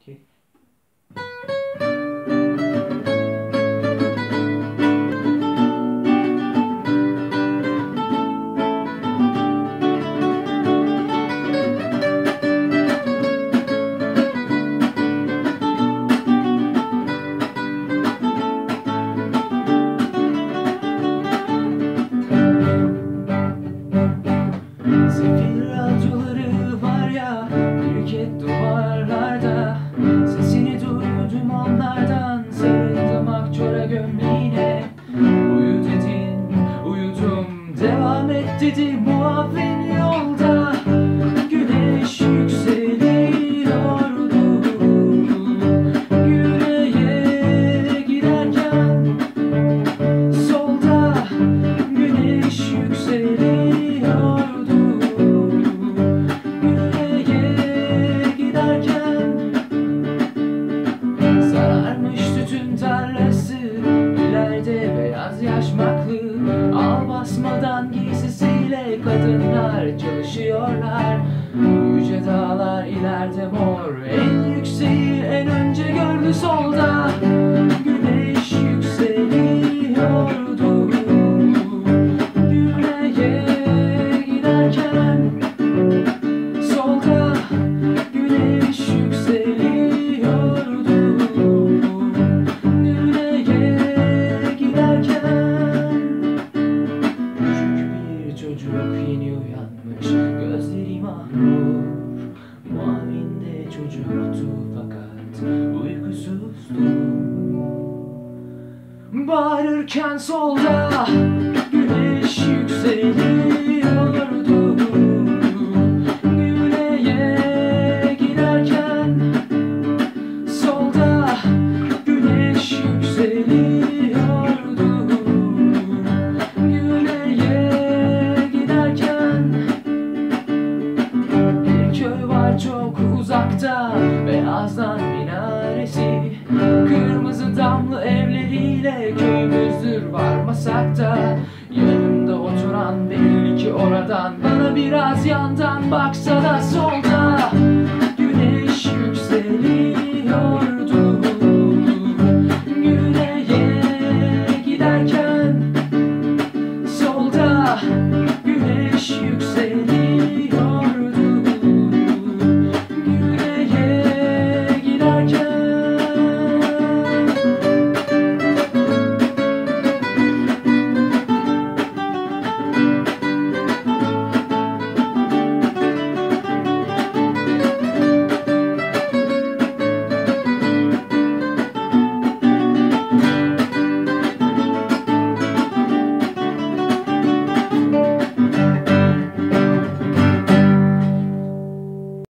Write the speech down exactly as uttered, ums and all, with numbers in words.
iki. Zifir radyoları var ya, ülke duvarlarda. Sesini duydum onlardan, sarıldım akçora gömleğine. Uyu dedin, uyudum, devam et dedi muavin yolda. Güneş yükseliyordu yüreğe giderken. Solda güneş yükseliyordu yüreğe giderken. Sararmış tütün tarlası, ileride beyaz yaşmaklı. Al basmadan giysisiyle kadınlar çalışıyorlar. Yüce dağlar ileride mor, en yükseği en önce gördü solda. Güneş yükseliyordu yüreğe giderken. Solda güneş yükseliyordu yüreğe giderken. Çünkü bir çocuk yeni uyanmış, gözleri mahmur. Muavin de çocuktu fakat uykusuzdu. Bağırırken solda güneş yükseliyordu yüreğe giderken. Solda güneş yükseliyordu yüreğe giderken. Bir köy var çok uzakta, beyazdan minaresi. Kırmızı damlı evleriyle köyümüzdür varmasak da. Yanımda oturan belli ki oradan, bana biraz yandan baksa da solda.